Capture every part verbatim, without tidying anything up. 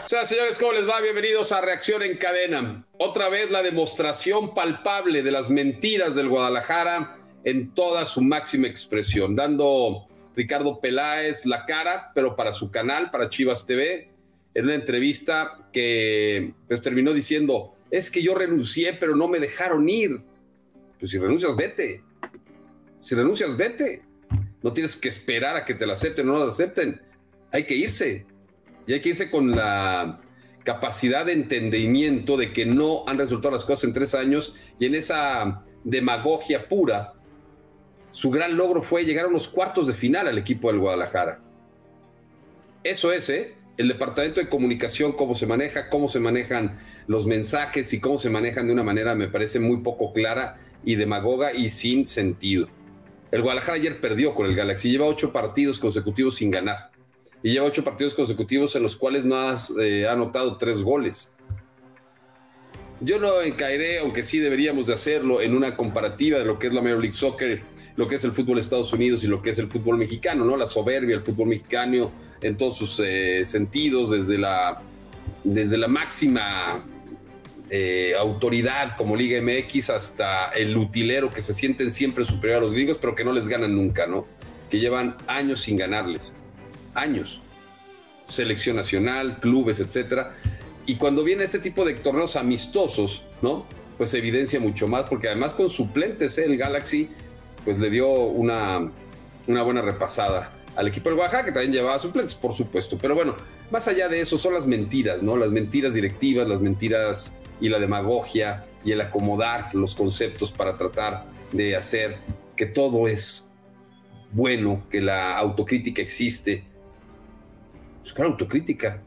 O sea, señores, ¿cómo les va? Bienvenidos a Reacción en Cadena. Otra vez la demostración palpable de las mentiras del Guadalajara en toda su máxima expresión, dando Ricardo Peláez la cara, pero para su canal, para Chivas T V, en una entrevista que pues, terminó diciendo, es que yo renuncié, pero no me dejaron ir. Pues si renuncias, vete. Si renuncias, vete. No tienes que esperar a que te la acepten o no la acepten. Hay que irse. Y hay que irse con la capacidad de entendimiento de que no han resultado las cosas en tres años y en esa demagogia pura, su gran logro fue llegar a unos cuartos de final al equipo del Guadalajara. Eso es, ¿eh? El departamento de comunicación, cómo se maneja, cómo se manejan los mensajes y cómo se manejan de una manera, me parece muy poco clara y demagoga y sin sentido. El Guadalajara ayer perdió con el Galaxy, lleva ocho partidos consecutivos sin ganar. Y lleva ocho partidos consecutivos en los cuales no has, eh, ha anotado tres goles. Yo no caeré, aunque sí deberíamos de hacerlo, en una comparativa de lo que es la Major League Soccer, lo que es el fútbol de Estados Unidos y lo que es el fútbol mexicano, ¿no? La soberbia, el fútbol mexicano en todos sus eh, sentidos, desde la, desde la máxima eh, autoridad como Liga M X hasta el utilero que se sienten siempre superior a los gringos, pero que no les ganan nunca, ¿no? Que llevan años sin ganarles. Años, selección nacional, clubes, etcétera. Y cuando viene este tipo de torneos amistosos, ¿no? Pues se evidencia mucho más, porque además con suplentes, ¿eh? El Galaxy, pues le dio una, una buena repasada al equipo del Oaxaca, que también llevaba suplentes, por supuesto. Pero bueno, más allá de eso son las mentiras, ¿no? Las mentiras directivas, las mentiras y la demagogia y el acomodar los conceptos para tratar de hacer que todo es bueno, que la autocrítica existe. Pues claro, autocrítica.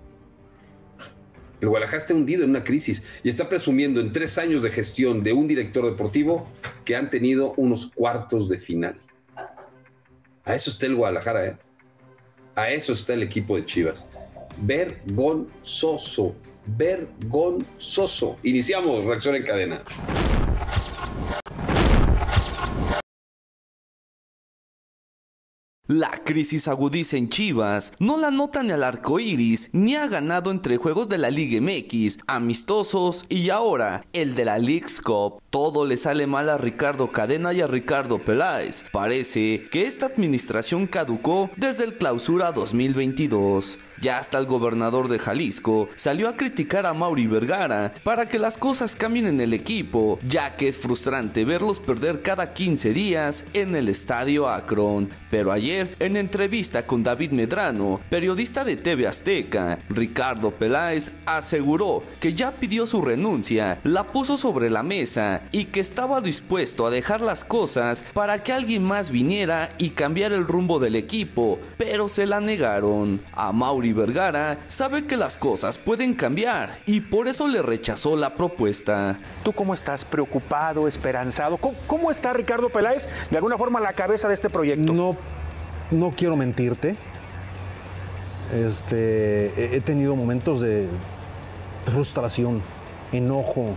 El Guadalajara está hundido en una crisis y está presumiendo en tres años de gestión de un director deportivo que han tenido unos cuartos de final. A eso está el Guadalajara, ¿eh? A eso está el equipo de Chivas. Vergonzoso, vergonzoso. Iniciamos Reacción en Cadena. La crisis agudiza en Chivas, no la nota ni al arco iris, ni ha ganado entre juegos de la Liga M X, amistosos y ahora el de la Leagues Cup. Todo le sale mal a Ricardo Cadena y a Ricardo Peláez. Parece que esta administración caducó desde el Clausura dos mil veintidós. Ya hasta el gobernador de Jalisco salió a criticar a Mauri Vergara para que las cosas cambien en el equipo, ya que es frustrante verlos perder cada quince días en el Estadio Akron. Pero ayer, en entrevista con David Medrano, periodista de T V Azteca, Ricardo Peláez aseguró que ya pidió su renuncia, la puso sobre la mesa y que estaba dispuesto a dejar las cosas para que alguien más viniera y cambiara el rumbo del equipo, pero se la negaron. A Mauri Vergara sabe que las cosas pueden cambiar y por eso le rechazó la propuesta. ¿Tú cómo estás? ¿Preocupado? ¿Esperanzado? ¿Cómo, cómo está Ricardo Peláez de alguna forma a la cabeza de este proyecto? No, no quiero mentirte. Este, he tenido momentos de frustración, enojo,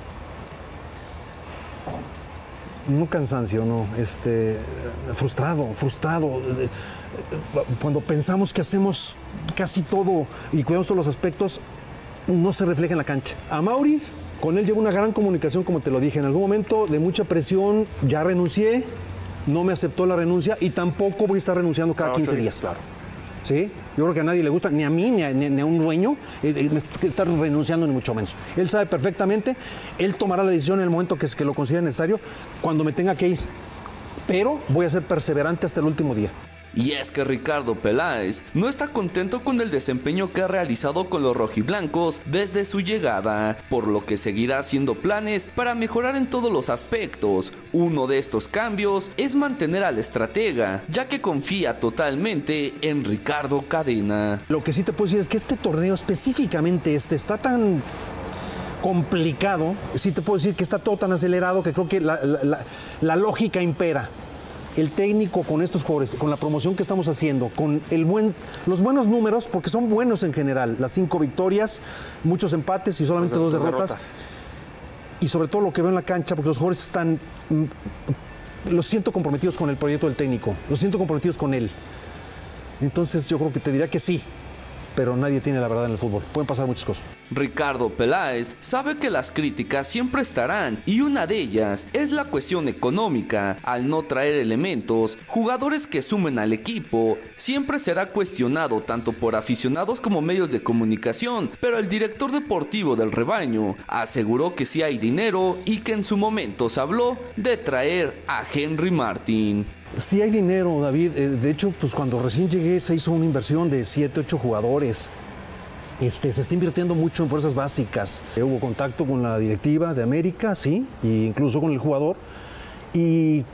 no cansancio, no, este, frustrado, frustrado. Cuando pensamos que hacemos casi todo y cuidamos todos los aspectos, no se refleja en la cancha. A Mauri, con él llevo una gran comunicación, como te lo dije, en algún momento de mucha presión, ya renuncié, no me aceptó la renuncia y tampoco voy a estar renunciando cada quince días. Claro. ¿Sí? Yo creo que a nadie le gusta, ni a mí, ni a, ni a un dueño, eh, eh, estar renunciando, ni mucho menos. Él sabe perfectamente, él tomará la decisión en el momento que, que lo considere necesario, cuando me tenga que ir. Pero voy a ser perseverante hasta el último día. Y es que Ricardo Peláez no está contento con el desempeño que ha realizado con los rojiblancos desde su llegada, por lo que seguirá haciendo planes para mejorar en todos los aspectos. Uno de estos cambios es mantener al estratega, ya que confía totalmente en Ricardo Cadena. Lo que sí te puedo decir es que este torneo, específicamente este, está tan complicado, sí te puedo decir que está todo tan acelerado que creo que la, la, la, la lógica impera. El técnico con estos jugadores, con la promoción que estamos haciendo, con el buen, los buenos números, porque son buenos en general, las cinco victorias, muchos empates y solamente dos derrotas. derrotas. Y sobre todo lo que veo en la cancha, porque los jugadores están, los siento comprometidos con el proyecto del técnico, los siento comprometidos con él. Entonces yo creo que te diría que sí, pero nadie tiene la verdad en el fútbol. Pueden pasar muchas cosas. Ricardo Peláez sabe que las críticas siempre estarán y una de ellas es la cuestión económica. Al no traer elementos, jugadores que sumen al equipo, siempre será cuestionado tanto por aficionados como medios de comunicación, pero el director deportivo del rebaño aseguró que sí hay dinero y que en su momento se habló de traer a Henry Martin. Sí hay dinero, David. De hecho, pues cuando recién llegué se hizo una inversión de siete, ocho jugadores. Este, se está invirtiendo mucho en fuerzas básicas. Hubo contacto con la directiva de América, sí, e incluso con el jugador. Y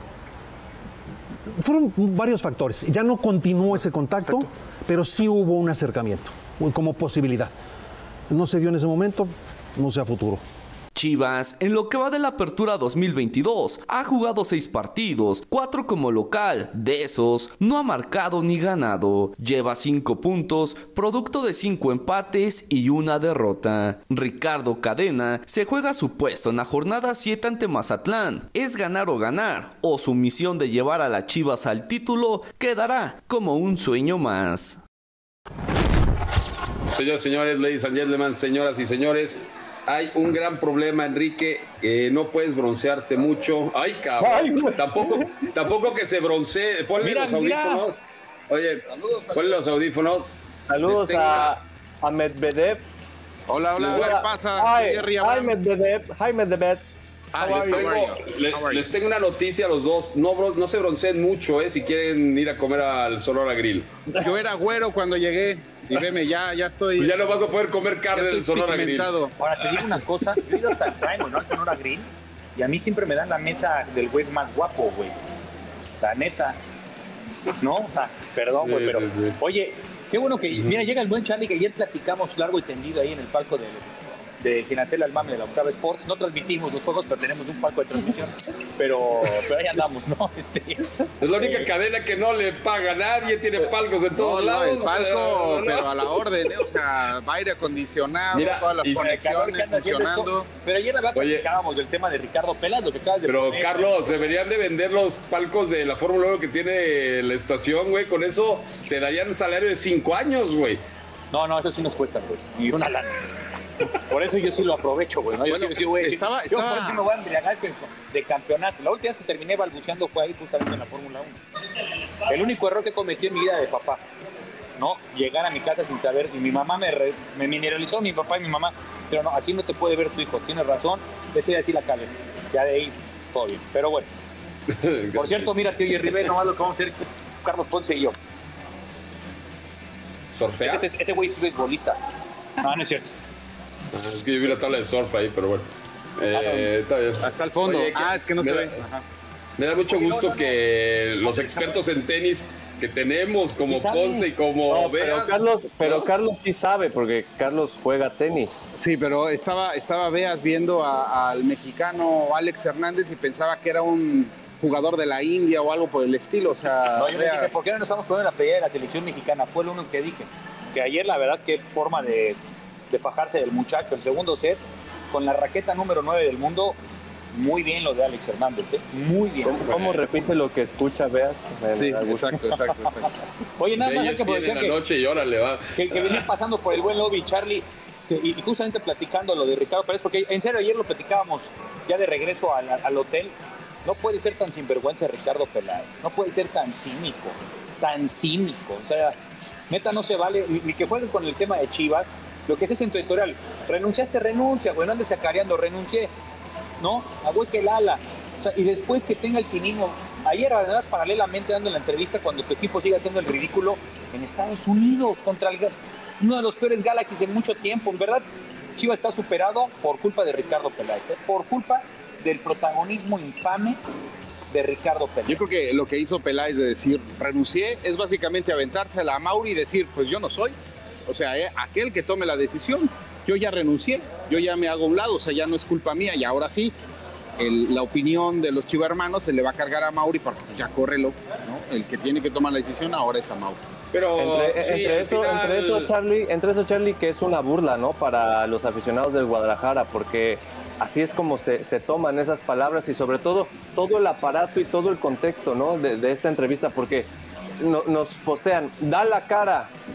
fueron varios factores. Ya no continuó ese contacto, pero sí hubo un acercamiento como posibilidad. No se dio en ese momento, no sé a futuro. Chivas, en lo que va de la apertura dos mil veintidós, ha jugado seis partidos, cuatro como local. De esos, no ha marcado ni ganado. Lleva cinco puntos, producto de cinco empates y una derrota. Ricardo Cadena se juega su puesto en la jornada siete ante Mazatlán. Es ganar o ganar, o su misión de llevar a las Chivas al título quedará como un sueño más. Señores, señores, ladies and gentlemen, señoras y señores, hay un gran problema, Enrique, que no puedes broncearte mucho. Ay, cabrón. Ay, tampoco, tampoco que se broncee. Ponle mira, los audífonos. Mira. Oye, ponle los audífonos. Saludos tengo... a, a Medvedev. Hola, hola, ¿qué pasa? Hi, hi Medvedev. Hi Medvedev. Les tengo, le, les tengo una noticia a los dos. No, bro, no se bronceen mucho, eh, si quieren ir a comer al Sonora Grill. Yo era güero cuando llegué. Y veme, ya, ya estoy. Pues ya no vas a poder comer carne del Sonora Grill. Ahora te digo una cosa, yo he ido hasta el Prime, ¿no? Al Sonora Grill. Y a mí siempre me dan la mesa del güey más guapo, güey. La neta. No, ah, perdón, güey, sí, pero. Sí, sí. Oye, qué bueno que. Mira, llega el buen Charlie, que ayer platicamos largo y tendido ahí en el palco de. de Ginacel Almame de la Octava Sports. No transmitimos los juegos, pero tenemos un palco de transmisión. Pero, pero ahí andamos, ¿no? Este, es la única eh, cadena que no le paga a nadie, tiene palcos de todos no, lados. No, palco, pero, pero a la orden, ¿eh? O sea, aire acondicionado, mira, todas las conexiones funcionando. Pero ayer la verdad platicábamos del tema de Ricardo Peláez, lo que acabas de Pero, poner, Carlos, ¿eh? Deberían de vender los palcos de la Fórmula uno que tiene la estación, güey. Con eso te darían salario de cinco años, güey. No, no, eso sí nos cuesta, güey. Y una lana. Por eso yo sí lo aprovecho, güey. ¿no? Yo, bueno, sí, sí, güey, estaba, yo estaba... por eso me voy a embriagar de campeonato. La última vez que terminé balbuceando fue ahí justamente en la Fórmula uno. El único error que cometí en mi vida de papá, ¿no? Llegar a mi casa sin saber, y mi mamá me, re, me mineralizó, mi papá y mi mamá, pero no, así no te puede ver tu hijo, tienes razón, ese así la calle. Ya de ahí, todo bien. Pero bueno. Por cierto, mira, tío Rivera, nomás lo que vamos a hacer, Carlos Ponce y yo. ¿Surfear? Ese, ese güey es beisbolista. No, no es cierto. Es que yo vi la tabla de surf ahí, pero bueno. Eh, está bien. Hasta el fondo. Oye, ah, es que no se da, ve. Ajá. Me da mucho gusto no, no, que no. los expertos en tenis que tenemos, como sí Ponce y como no, Veas. Pero, Carlos, pero ¿no? Carlos sí sabe, porque Carlos juega tenis. Sí, pero estaba, estaba Veas viendo a, al mexicano Alex Hernández y pensaba que era un jugador de la India o algo por el estilo. O sea, no, yo le dije, ¿por qué no nos estamos poniendo la pelea de la selección mexicana? Fue lo único que dije. Que ayer, la verdad, qué forma de. de fajarse del muchacho. El segundo set, con la raqueta número nueve del mundo, muy bien lo de Alex Hernández, ¿eh? Muy bien. ¿Cómo, ¿Cómo repite lo que escucha, Veas? Sí, exacto, exacto, exacto. Oye, nada más hay que aprovechar la noche y órale, va. Que, que venís pasando por el buen lobby, Charlie, que, y, y justamente platicando lo de Ricardo Peláez, porque en serio ayer lo platicábamos ya de regreso al, al hotel. No puede ser tan sinvergüenza Ricardo Peláez, no puede ser tan cínico, tan cínico, o sea, neta no se vale, ni, ni que jueguen con el tema de Chivas. Lo que es en tu editorial, renunciaste, renuncia, güey, no andes cacareando, renuncié, ¿no? A güey que el ala. O sea, y después que tenga el cinismo. Ayer, además, paralelamente dando la entrevista cuando tu equipo sigue haciendo el ridículo en Estados Unidos contra el, uno de los peores Galaxies en mucho tiempo. En verdad, Chivas está superado por culpa de Ricardo Peláez, ¿eh? Por culpa del protagonismo infame de Ricardo Peláez. Yo creo que lo que hizo Peláez de decir renuncié es básicamente aventársela a Mauri y decir, pues yo no soy. O sea, eh, aquel que tome la decisión, yo ya renuncié, yo ya me hago a un lado, o sea, ya no es culpa mía y ahora sí, el, la opinión de los chivermanos se le va a cargar a Mauri porque pues, ya córrelo, ¿no? El que tiene que tomar la decisión ahora es a Mauri. Pero entre, sí, entre, eso, final... entre, eso, Charlie, entre eso, Charlie, que es una burla, ¿no? Para los aficionados del Guadalajara, porque así es como se, se toman esas palabras y sobre todo todo el aparato y todo el contexto, ¿no? De, de esta entrevista, porque no, nos postean, da la cara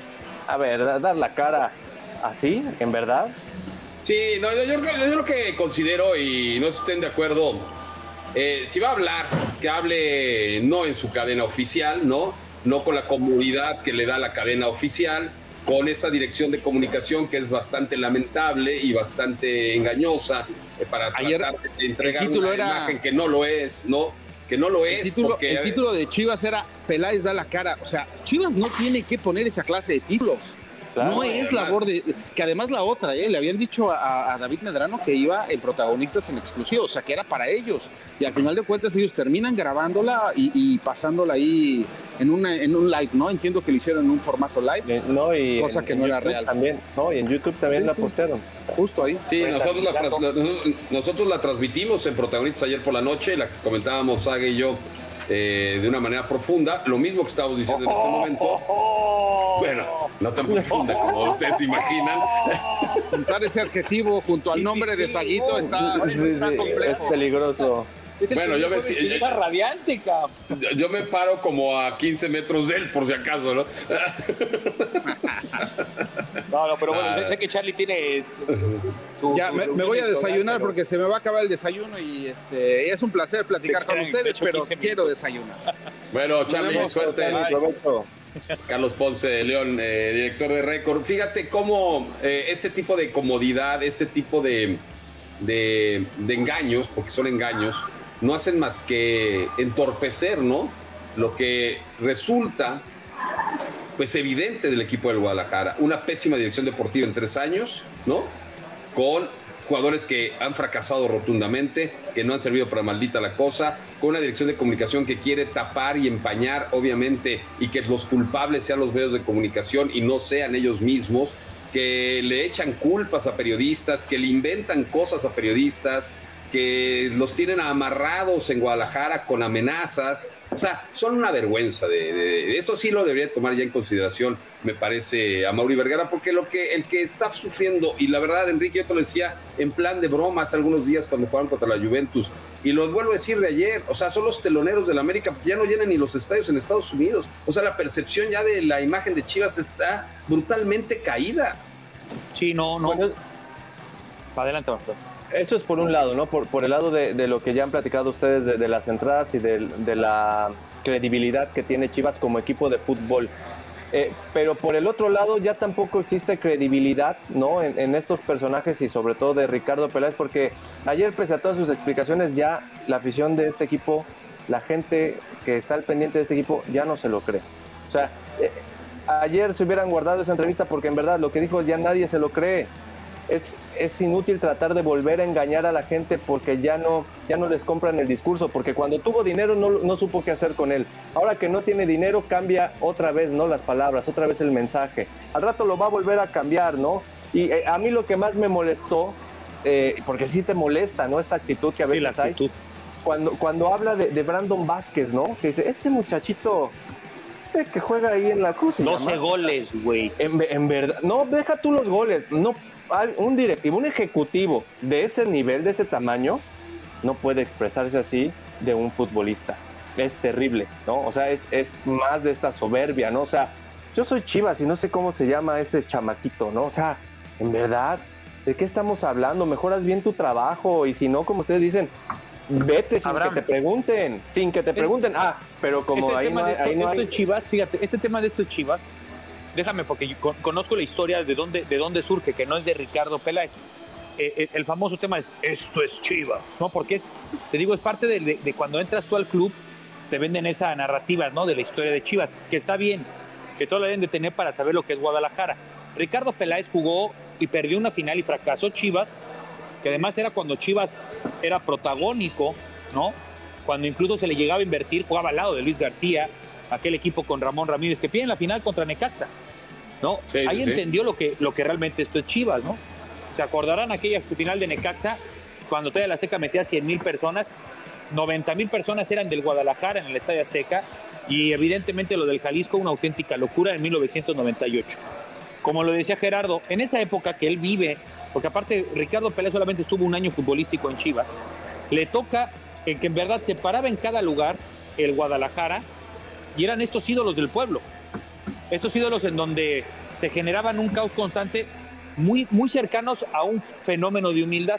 A ver, dar la cara así, en verdad. Sí, no, yo, yo, yo lo que considero, y no sé si estén de acuerdo, eh, si va a hablar, que hable no en su cadena oficial, ¿no? No con la comodidad que le da la cadena oficial, con esa dirección de comunicación que es bastante lamentable y bastante engañosa eh, para Ayer tratar de entregar el título una era... imagen que no lo es, ¿no? Que no lo es. El título, porque... el título de Chivas era Peláez da la cara. O sea, Chivas no tiene que poner esa clase de títulos. Claro, no es labor de... Que además la otra, ¿eh? Le habían dicho a, a David Medrano que iba en protagonistas en exclusivo, o sea, que era para ellos. Y al final de cuentas ellos terminan grabándola y, y pasándola ahí en, una, en un live, ¿no? Entiendo que lo hicieron en un formato live, no, y cosa en, que en no YouTube era real. También, no, y en YouTube también sí, la postearon. Justo ahí. Sí, nosotros la, nosotros, nosotros la transmitimos en Protagonistas ayer por la noche, la que comentábamos Saga y yo eh, de una manera profunda. Lo mismo que estábamos diciendo en este momento. Bueno, no tan profunda como ustedes se imaginan. Juntar ese adjetivo junto al nombre sí, sí, de Saguito sí, está, sí, sí, está complejo. Es peligroso. Es el bueno, yo me está radiante, cabrón. Yo, yo me paro como a quince metros de él, por si acaso, ¿no? No, no, pero bueno, ah, sé que Charlie tiene. Su, ya, su, me, me voy a desayunar pero... porque se me va a acabar el desayuno y este es un placer platicar con ustedes, pero quiero desayunar. Bueno, Charlie, suerte. Carlos Ponce de León, eh, director de Récord. Fíjate cómo eh, este tipo de comodidad, este tipo de, de, de engaños, porque son engaños, no hacen más que entorpecer, ¿no? Lo que resulta, pues, evidente del equipo del Guadalajara. Una pésima dirección deportiva en tres años, ¿no? Con jugadores que han fracasado rotundamente, que no han servido para maldita la cosa, con una dirección de comunicación que quiere tapar y empañar, obviamente, y que los culpables sean los medios de comunicación y no sean ellos mismos, que le echan culpas a periodistas, que le inventan cosas a periodistas, que los tienen amarrados en Guadalajara con amenazas. O sea, son una vergüenza. De, de, de eso sí lo debería tomar ya en consideración, me parece, a Mauri Vergara, porque lo que el que está sufriendo, y la verdad, Enrique, yo te lo decía en plan de broma hace algunos días cuando jugaron contra la Juventus, y lo vuelvo a decir de ayer, o sea, son los teloneros del América, ya no llenan ni los estadios en Estados Unidos. O sea, la percepción ya de la imagen de Chivas está brutalmente caída. Sí, no, no. Bueno, adelante, Marcos. Eso es por un lado, ¿no? Por, por el lado de, de lo que ya han platicado ustedes de, de las entradas y de, de la credibilidad que tiene Chivas como equipo de fútbol. Eh, pero por el otro lado ya tampoco existe credibilidad, ¿no? En, en estos personajes y sobre todo de Ricardo Peláez, porque ayer, pese a todas sus explicaciones, ya la afición de este equipo, la gente que está al pendiente de este equipo, ya no se lo cree. O sea, eh, ayer se hubieran guardado esa entrevista porque en verdad lo que dijo ya nadie se lo cree. Es, es inútil tratar de volver a engañar a la gente porque ya no, ya no les compran el discurso, porque cuando tuvo dinero no, no supo qué hacer con él. Ahora que no tiene dinero cambia otra vez, ¿no? Las palabras, otra vez el mensaje. Al rato lo va a volver a cambiar, ¿no? Y eh, a mí lo que más me molestó, eh, porque sí te molesta, ¿no? Esta actitud que a veces sí, la actitud. hay. Cuando, cuando habla de, de Brandon Vázquez, ¿no? Que dice, este muchachito... Este que juega ahí en la cruz. doce goles, güey. En, en verdad, no, deja tú los goles, no... Un directivo, un ejecutivo de ese nivel, de ese tamaño, no puede expresarse así de un futbolista. Es terrible, ¿no? O sea, es, es más de esta soberbia, ¿no? O sea, yo soy Chivas y no sé cómo se llama ese chamaquito, ¿no? O sea, en verdad, ¿de qué estamos hablando? Mejoras bien tu trabajo y si no, como ustedes dicen, vete sin Abraham. que te pregunten, sin que te pregunten. Ah, pero como este ahí no hay... Esto, ahí no esto hay... Chivas, fíjate, este tema de esto Chivas, déjame, porque yo conozco la historia de dónde, de dónde surge, que no es de Ricardo Peláez. Eh, el famoso tema es, esto es Chivas, ¿no? Porque es, te digo, es parte de, de, de cuando entras tú al club, te venden esa narrativa, ¿no? De la historia de Chivas, que está bien, que todos la deben de tener para saber lo que es Guadalajara. Ricardo Peláez jugó y perdió una final y fracasó Chivas, que además era cuando Chivas era protagónico, ¿no? Cuando incluso se le llegaba a invertir, jugaba al lado de Luis García, aquel equipo con Ramón Ramírez que pierde la final contra Necaxa, ¿no? Sí, Ahí sí, entendió sí. Lo, que, lo que realmente esto es Chivas, ¿no? Se acordarán aquella final de Necaxa, cuando todavía la Azteca metía cien mil personas, noventa mil personas eran del Guadalajara en el Estadio Azteca, y evidentemente lo del Jalisco, una auténtica locura en mil novecientos noventa y ocho. Como lo decía Gerardo, en esa época que él vive, porque aparte Ricardo Peláez solamente estuvo un año futbolístico en Chivas, le toca en que en verdad se paraba en cada lugar el Guadalajara, y eran estos ídolos del pueblo. Estos ídolos en donde se generaban un caos constante muy, muy cercanos a un fenómeno de humildad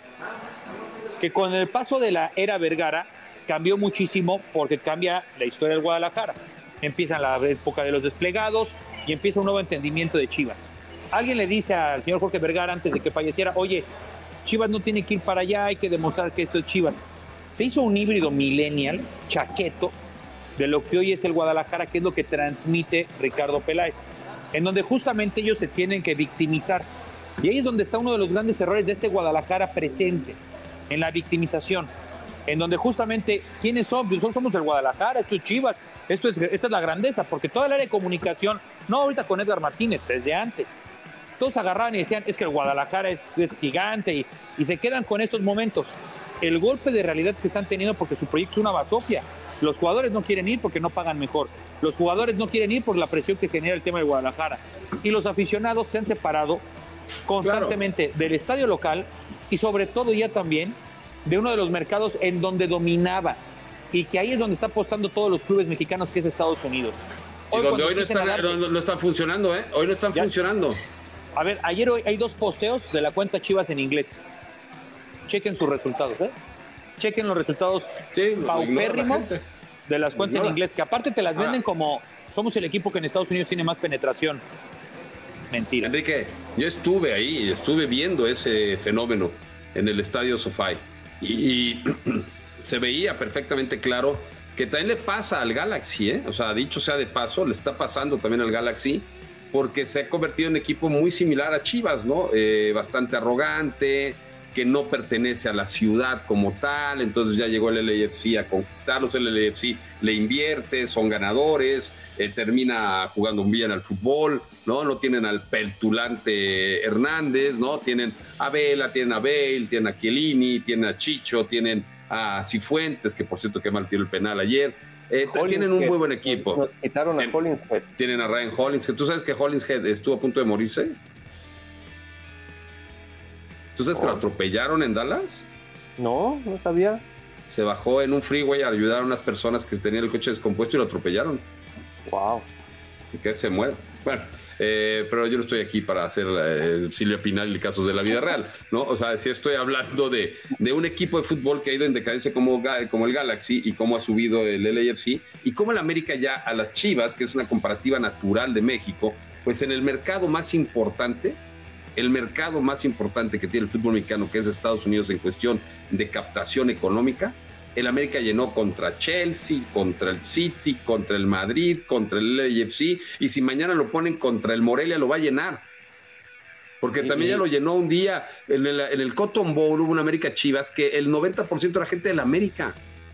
que con el paso de la era Vergara cambió muchísimo porque cambia la historia del Guadalajara. Empieza la época de los desplegados y empieza un nuevo entendimiento de Chivas. Alguien le dice al señor Jorge Vergara antes de que falleciera, oye, Chivas no tiene que ir para allá, hay que demostrar que esto es Chivas. Se hizo un híbrido millennial, chaqueto, de lo que hoy es el Guadalajara, que es lo que transmite Ricardo Peláez, en donde justamente ellos se tienen que victimizar. Y ahí es donde está uno de los grandes errores de este Guadalajara presente, en la victimización, en donde justamente, ¿quiénes son? Pues somos el Guadalajara, esto es Chivas, esto es, esta es la grandeza, porque toda el área de comunicación, no ahorita con Edgar Martínez, desde antes, todos agarraban y decían, es que el Guadalajara es, es gigante, y, y se quedan con estos momentos. El golpe de realidad que están teniendo porque su proyecto es una basofia. Los jugadores no quieren ir porque no pagan mejor. Los jugadores no quieren ir por la presión que genera el tema de Guadalajara. Y los aficionados se han separado constantemente claro. del estadio local y sobre todo ya también de uno de los mercados en donde dominaba y que ahí es donde está apostando todos los clubes mexicanos, que es Estados Unidos. Hoy, y donde hoy no están, darse, no, no están funcionando, ¿eh? Hoy no están ya. funcionando. A ver, ayer hoy hay dos posteos de la cuenta Chivas en inglés. Chequen sus resultados, ¿eh? Chequen los resultados sí, paupérrimos la de las cuentas en inglés, que aparte te las venden ah. como somos el equipo que en Estados Unidos tiene más penetración. Mentira. Enrique, yo estuve ahí, estuve viendo ese fenómeno en el estadio SoFi y, y se veía perfectamente claro que también le pasa al Galaxy, ¿eh? O sea, dicho sea de paso, le está pasando también al Galaxy porque se ha convertido en un equipo muy similar a Chivas, ¿no? Eh, bastante arrogante, que no pertenece a la ciudad como tal, entonces ya llegó el L A F C a conquistarlos, el L A F C le invierte, son ganadores, eh, termina jugando bien al fútbol, ¿no? No tienen al petulante Hernández, ¿no? Tienen a Vela, tienen a Bale, tienen a Chiellini, tienen a Chicho, tienen a Cifuentes, que por cierto que mal tiró el penal ayer. Eh, tienen un muy buen equipo. Nos quitaron a Hollingshead. Tienen a Ryan Hollingshead. ¿Tú sabes que Hollingshead estuvo a punto de morirse? ¿Tú sabes oh. que lo atropellaron en Dallas? No, no sabía. Se bajó en un freeway a ayudar a unas personas que tenían el coche descompuesto y lo atropellaron. Wow. Y que se muere. Bueno, eh, pero yo no estoy aquí para hacer eh, Silvia Pinal y casos de la vida real, ¿no? O sea, sí estoy hablando de, de un equipo de fútbol que ha ido en decadencia como, como el Galaxy y cómo ha subido el L A F C y cómo el América ya a las Chivas, que es una comparativa natural de México, pues en el mercado más importante, el mercado más importante que tiene el fútbol mexicano, que es Estados Unidos en cuestión de captación económica, el América llenó contra Chelsea, contra el City, contra el Madrid, contra el L A F C, y si mañana lo ponen contra el Morelia, lo va a llenar. Porque sí, también ya lo llenó un día, en el, en el Cotton Bowl hubo una América Chivas, que el noventa por ciento era gente de la América.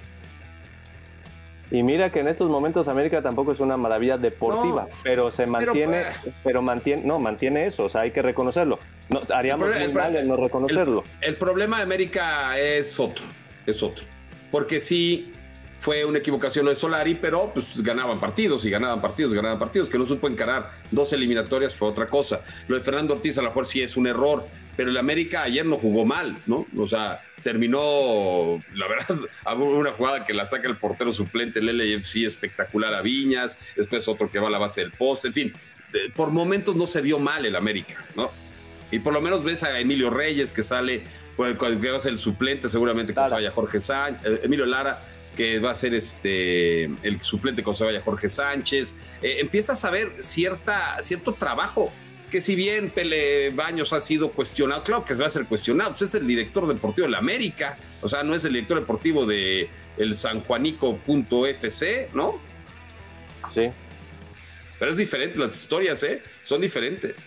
Y mira que en estos momentos América tampoco es una maravilla deportiva, no, pero se mantiene, pero, pero mantiene, no, mantiene eso, o sea, hay que reconocerlo. No, haríamos el, muy el, mal en no reconocerlo. El, el problema de América es otro, es otro. Porque sí fue una equivocación lo de Solari, pero pues ganaban partidos y ganaban partidos y ganaban partidos. Que no supo encarar dos eliminatorias fue otra cosa. Lo de Fernando Ortiz a lo mejor sí es un error, pero el América ayer no jugó mal, ¿no? O sea, terminó, la verdad, una jugada que la saca el portero suplente, el L A F C, espectacular a Viñas, después otro que va a la base del poste, en fin, por momentos no se vio mal el América, ¿no? Y por lo menos ves a Emilio Reyes que sale, que va a ser el suplente seguramente cuando se vaya Jorge Sánchez, Emilio Lara, que va a ser este el suplente cuando se vaya Jorge Sánchez. Eh, empiezas a ver cierta, cierto trabajo, que si bien Pele Baños ha sido cuestionado, claro que va a ser cuestionado, pues es el director deportivo de la América, o sea, no es el director deportivo de el sanjuanico punto F C, ¿no? Sí. Pero es diferente, las historias, ¿eh? Son diferentes.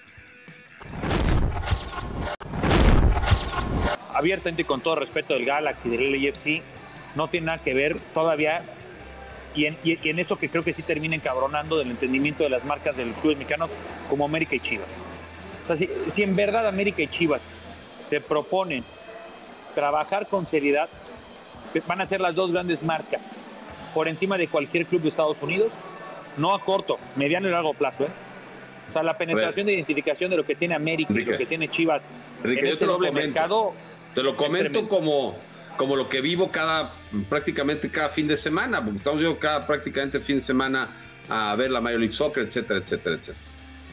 Abiertamente, con todo respeto del Galaxy, del L A F C, no tiene nada que ver todavía, y en, y en esto que creo que sí termina encabronando del entendimiento de las marcas de los clubes mexicanos como América y Chivas. O sea, si, si en verdad América y Chivas se proponen trabajar con seriedad, van a ser las dos grandes marcas por encima de cualquier club de Estados Unidos, no a corto, mediano y largo plazo, ¿eh? O sea, la penetración de identificación de lo que tiene América Enrique, y lo que tiene Chivas Enrique, en ese doble mercado. Te lo comento como, como lo que vivo cada, prácticamente cada fin de semana, porque estamos yendo cada prácticamente fin de semana a ver la Major League Soccer, etcétera, etcétera, etcétera.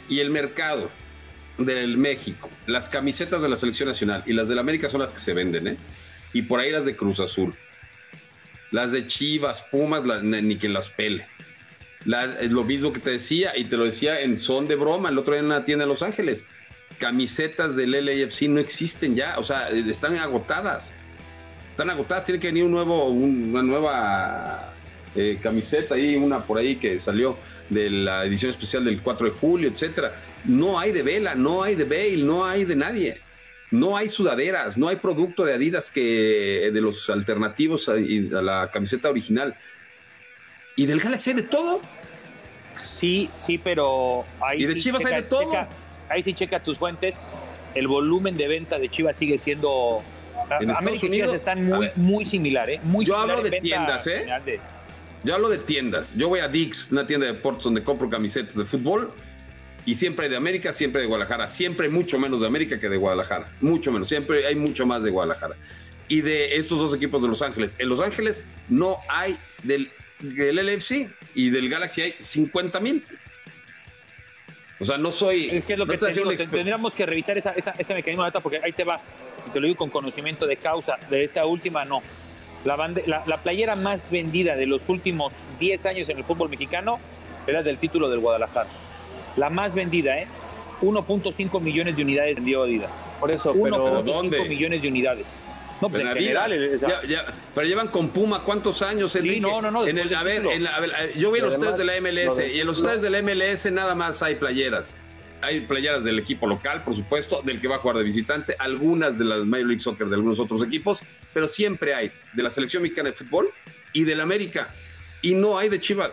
y el mercado del México, las camisetas de la selección nacional y las del América son las que se venden, ¿eh? Y por ahí las de Cruz Azul. Las de Chivas, Pumas, la, ni quien las pele. La, lo mismo que te decía, y te lo decía en son de broma, el otro día en una tienda en Los Ángeles. Camisetas del L A F C no existen ya, o sea, están agotadas. Están agotadas, tiene que venir un nuevo, un, una nueva eh, camiseta ahí, una por ahí que salió de la edición especial del cuatro de julio, etcétera. No hay de Vela, no hay de Bale, no hay de nadie. No hay sudaderas, no hay producto de Adidas que de los alternativos a, a la camiseta original. ¿Y del Galaxy hay de todo? Sí, sí, pero ahí ¿Y de sí Chivas checa, hay de todo? Checa, ahí sí checa tus fuentes. El volumen de venta de Chivas sigue siendo... En América Estados y Unidos Chivas están muy, muy similar, ¿eh? Muy Yo similar hablo en de venta tiendas, ¿eh? de... Yo hablo de tiendas. Yo voy a Dick's, una tienda de deportes donde compro camisetas de fútbol, y siempre hay de América, siempre de Guadalajara. Siempre hay mucho menos de América que de Guadalajara. Mucho menos. Siempre hay mucho más de Guadalajara. Y de estos dos equipos de Los Ángeles. En Los Ángeles no hay del, del L A F C y del Galaxy hay cincuenta mil. O sea, no soy... Es que es lo no que te digo, exper- tendríamos que revisar esa, esa, ese mecanismo de data, porque ahí te va, y te lo digo con conocimiento de causa, de esta última no. La, bande, la, la playera más vendida de los últimos diez años en el fútbol mexicano era del título del Guadalajara. La más vendida, ¿eh? uno punto cinco millones de unidades vendió Adidas. Por eso, uno pero punto cinco ¿dónde? millones de unidades. No, pues en Adidas. general. O sea, Ya, ya, pero llevan con Puma ¿cuántos años, Enrique? no, no, no, En el, después a del ver, título. en la- a ver, yo vi Y los además, estadios de la M L lo S de- y en los estadios de la M L S nada más hay playeras. Hay playeras del equipo local, por supuesto, del que va a jugar de visitante, algunas de las Major League Soccer de algunos otros equipos, pero siempre hay de la selección mexicana de fútbol y del América. Y no hay de Chivas.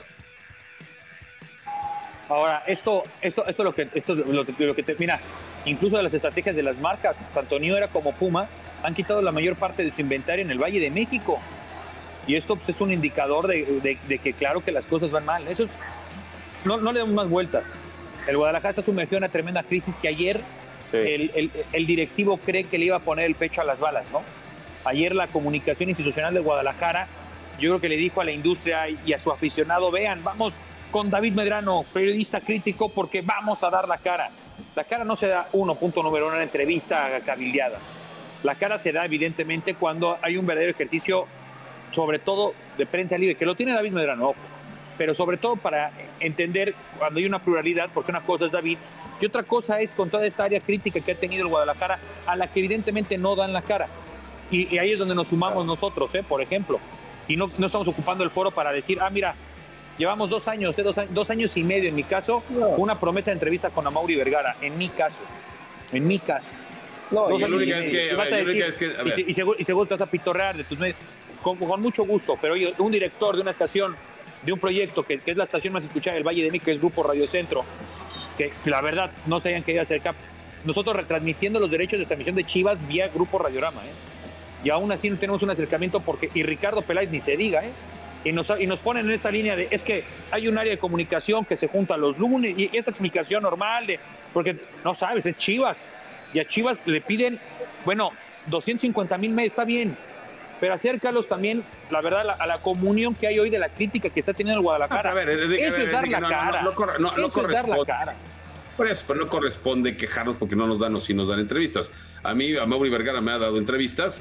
Ahora, esto, esto, esto, lo que, esto lo que, lo que te, mira, incluso de las estrategias de las marcas, tanto Niora como Puma han quitado la mayor parte de su inventario en el Valle de México. Y esto pues, es un indicador de, de, de que claro que las cosas van mal. Eso es, no, no le damos más vueltas. El Guadalajara está sumergido en una tremenda crisis que ayer Sí. el, el, el directivo cree que le iba a poner el pecho a las balas, ¿no? Ayer la comunicación institucional de Guadalajara, yo creo que le dijo a la industria y a su aficionado, vean, vamos con David Medrano, periodista crítico, porque vamos a dar la cara. La cara no se da, uno, punto número uno, en una entrevista cabildeada. La cara se da evidentemente cuando hay un verdadero ejercicio, sobre todo de prensa libre, que lo tiene David Medrano, ojo, pero sobre todo para entender cuando hay una pluralidad, porque una cosa es David y otra cosa es con toda esta área crítica que ha tenido el Guadalajara, a la que evidentemente no dan la cara. Y, y ahí es donde nos sumamos nosotros, ¿eh? Por ejemplo. Y no, no estamos ocupando el foro para decir, ah, mira, llevamos dos años, ¿eh? dos, dos años y medio en mi caso, No. una promesa de entrevista con Amaury Vergara, en mi caso, en mi caso. No, Dos y la años única y es medio. que- Y a vas ver, a la única decir- es que- a y ver. se- y seguro, y seguro te vas a pitorrear de tus medios, con, con mucho gusto, pero oye, un director de una estación, de un proyecto que, que es la estación más escuchada del Valle de México, que es Grupo Radio Centro, que la verdad no se hayan querido acercar. Nosotros retransmitiendo los derechos de transmisión de Chivas vía Grupo Radiorama, ¿eh? Y aún así no tenemos un acercamiento porque, y Ricardo Peláez ni se diga, ¿eh? Y nos, y nos ponen en esta línea de, es que hay un área de comunicación que se junta los lunes, y esta explicación normal de, porque no sabes, es Chivas, y a Chivas le piden, bueno, doscientos cincuenta mil medios, está bien, pero acércalos también, la verdad, a la, a la comunión que hay hoy de la crítica que está teniendo el Guadalajara. Ah, pero a ver, Enrique, Eso a ver, es dar Enrique, la no, no, cara. no, no corre- no, no Eso es dar la corresponde. cara. Por eso, pero no corresponde quejarnos porque no nos dan o sí nos dan entrevistas. A mí, a Mauri Vergara me ha dado entrevistas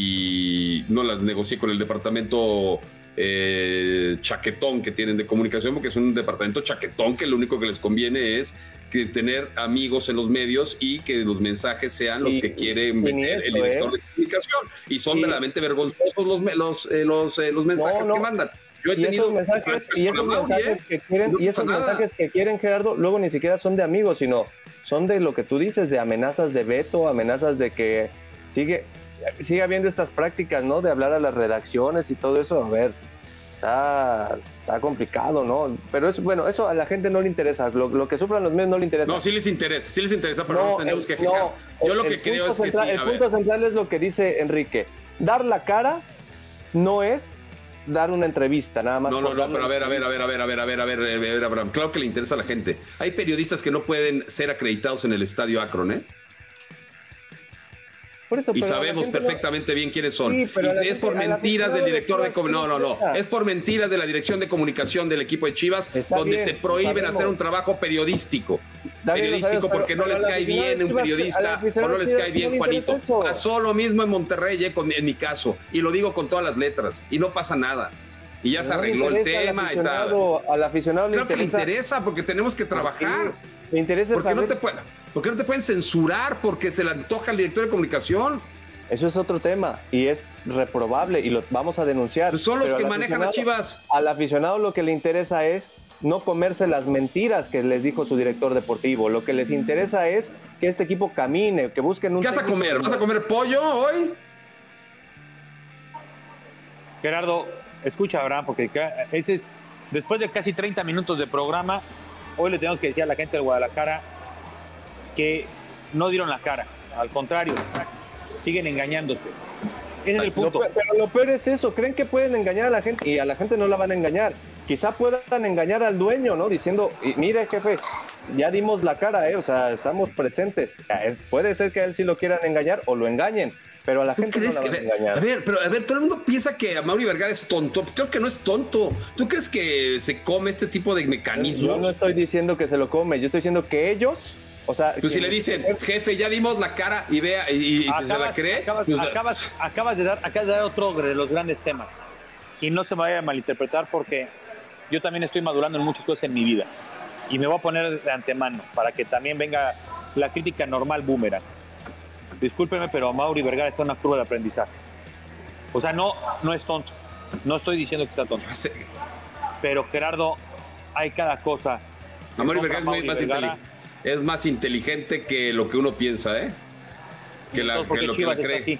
y no las negocié con el departamento eh, chaquetón que tienen de comunicación, porque es un departamento chaquetón que lo único que les conviene es que tener amigos en los medios y que los mensajes sean los Y- que quiere y meter ni el eso, director ¿eh? de comunicación. Y son Y- verdaderamente vergonzosos los, me- los, eh, los, eh, los mensajes No, no. que mandan. Yo he Y tenido esos mensajes, pláticas y con esos Amaury, mensajes ¿eh? que quieren, No y esos pasa nada. mensajes que quieren, Gerardo, luego ni siquiera son de amigos, sino son de lo que tú dices, de amenazas de veto, amenazas de que sigue, sigue habiendo estas prácticas, ¿no? De hablar a las redacciones y todo eso. A ver, está, está complicado, ¿no? Pero eso, bueno, eso a la gente no le interesa. Lo, lo que sufran los medios no le interesa. No, sí les interesa, sí les interesa, pero no, No, tenemos el- que quejar. no, Yo el- lo que el creo punto es que sí, central- a El ver. punto central es lo que dice Enrique. Dar la cara no es dar una entrevista, nada más. No, por no, no, dar pero a una ver, a ver, a ver, a ver, a ver, a ver, a ver, a ver, a ver, Abraham. Claro que le interesa a la gente. Hay periodistas que no pueden ser acreditados en el estadio Akron, ¿eh? Por eso, Y pero a la sabemos gente no- perfectamente bien quiénes son. Sí, pero a la y es gente- por a la mentiras aficionado del de director de Chivas comunicación. No, no, no. interesa. Es por mentiras de la dirección de comunicación del equipo de Chivas, Está donde bien, te prohíben sabemos. hacer un trabajo periodístico. periodístico porque no les cae bien un periodista o no les cae bien Juanito. Pasó lo mismo en Monterrey, eh, con, en mi caso, y lo digo con todas las letras, y no pasa nada. Y ya se arregló el tema y tal. Al aficionado le claro que le interesa, interesa porque tenemos que trabajar. Le interesa porque saber... no te puede, porque no te pueden censurar porque se le antoja al director de comunicación. Eso es otro tema y es reprobable y lo vamos a denunciar. Pues son los que manejan a Chivas. Al aficionado lo que le interesa es no comerse las mentiras que les dijo su director deportivo. Lo que les interesa es que este equipo camine, que busquen un... ¿Qué vas a comer? ¿Vas a comer pollo hoy? Gerardo, escucha, Abraham, porque ese es, después de casi treinta minutos de programa, hoy le tenemos que decir a la gente de Guadalajara que no dieron la cara. Al contrario, siguen engañándose. Ese es el punto. Lo, pero lo peor es eso, creen que pueden engañar a la gente y a la gente no la van a engañar. Quizá puedan engañar al dueño, ¿no? Diciendo, mire, jefe, ya dimos la cara, ¿eh? O sea, estamos presentes. Puede ser que a él sí lo quieran engañar o lo engañen, pero a la gente no la van a engañar. A ver, pero a ver, todo el mundo piensa que Amaury Vergara es tonto. Creo que no es tonto. ¿Tú crees que se come este tipo de mecanismos? Yo no estoy diciendo que se lo come, yo estoy diciendo que ellos... O sea, pues si le dicen, jefe, ya dimos la cara y vea, y, y acabas, se la cree. Acabas, pues, acabas, acabas, de dar, acabas de dar otro de los grandes temas. Y no se me vaya a malinterpretar porque yo también estoy madurando en muchas cosas en mi vida. Y me voy a poner de antemano para que también venga la crítica normal boomerang. Discúlpeme, pero Amaury Vergara está en una curva de aprendizaje. O sea, no, no es tonto. No estoy diciendo que está tonto. Pero, Gerardo, hay cada cosa. Amaury Vergara es muy más inteligente. Es más inteligente que lo que uno piensa, ¿eh? Que, la, que lo que la cree.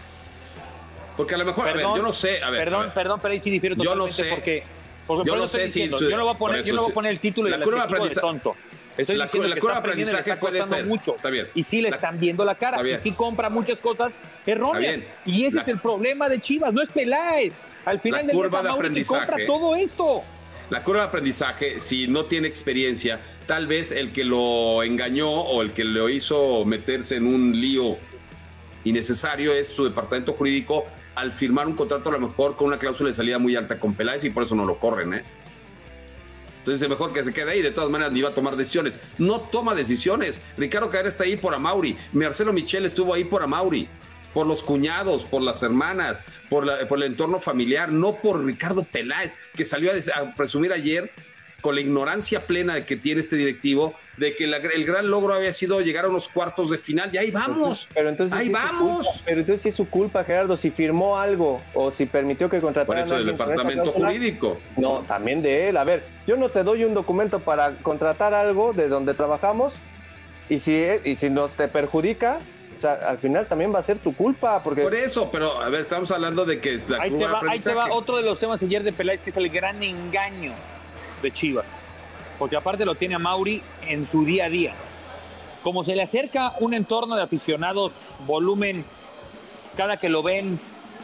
Porque a lo mejor, perdón, a ver, yo no sé. A ver, perdón, a ver. perdón, pero ahí sí difiero totalmente. Yo no sé. Porque, porque yo por no sé si. Diciendo, yo no voy a poner, yo no voy a poner el título la y el curva adjetivo de tonto. Estoy la, diciendo la que curva de está aprendiendo, le está puede costando ser. mucho. Está bien. Y sí le la, están viendo la cara. Y sí compra muchas cosas erróneas. Y ese la, es el problema de Chivas. No es Peláez. Al final del día es Amaury que compra todo esto. La curva de aprendizaje, si no tiene experiencia, tal vez el que lo engañó o el que lo hizo meterse en un lío innecesario es su departamento jurídico al firmar un contrato a lo mejor con una cláusula de salida muy alta con Peláez y por eso no lo corren, ¿eh? Entonces es mejor que se quede ahí, de todas maneras ni va a tomar decisiones. No toma decisiones. Ricardo Cadena está ahí por Amaury. Marcelo Michel estuvo ahí por Amaury. Por los cuñados, por las hermanas, por, la, por el entorno familiar, no por Ricardo Peláez, que salió a, a presumir ayer con la ignorancia plena de que tiene este directivo, de que la, el gran logro había sido llegar a unos cuartos de final, y ahí vamos, pero entonces ahí sí vamos. Culpa, pero entonces sí es su culpa, Gerardo, si firmó algo o si permitió que contrataran. Por eso del departamento jurídico. No, también de él. A ver, yo no te doy un documento para contratar algo de donde trabajamos y si, y si nos te perjudica... O sea, al final también va a ser tu culpa. Porque... Por eso, pero a ver, estamos hablando de que es la ahí curva te va, de aprendizaje. Ahí te va otro de los temas ayer de Peláez, que es el gran engaño de Chivas. Porque aparte lo tiene Amaury en su día a día. Como se le acerca un entorno de aficionados, volumen, cada que lo ven,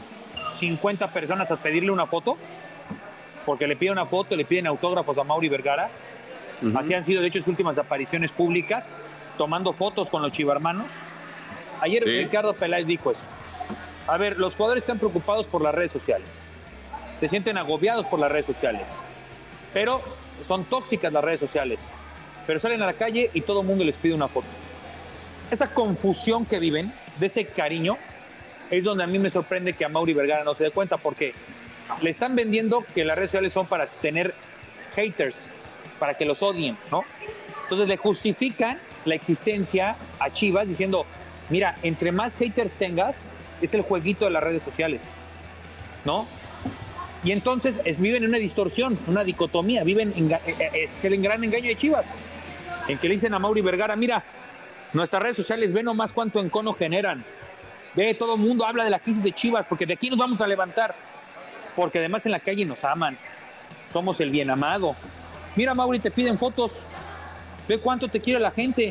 cincuenta personas a pedirle una foto, porque le piden una foto, le piden autógrafos a Amaury Vergara. Uh-huh. Así han sido, de hecho, sus últimas apariciones públicas, tomando fotos con los chivarmanos. Ayer sí. Ricardo Peláez dijo eso. A ver, los jugadores están preocupados por las redes sociales. Se sienten agobiados por las redes sociales. Pero son tóxicas las redes sociales. Pero salen a la calle y todo el mundo les pide una foto. Esa confusión que viven, de ese cariño, es donde a mí me sorprende que Amaury Vergara no se dé cuenta, porque le están vendiendo que las redes sociales son para tener haters, para que los odien, ¿no? Entonces le justifican la existencia a Chivas diciendo... Mira, entre más haters tengas, es el jueguito de las redes sociales, ¿no? Y entonces es, viven en una distorsión, una dicotomía, viven en, es el gran engaño de Chivas, en que le dicen a Amaury Vergara, mira, nuestras redes sociales, ve nomás cuánto encono generan, ve, todo el mundo habla de la crisis de Chivas, porque de aquí nos vamos a levantar, porque además en la calle nos aman, somos el bien amado. Mira, Amaury, te piden fotos, ve cuánto te quiere la gente.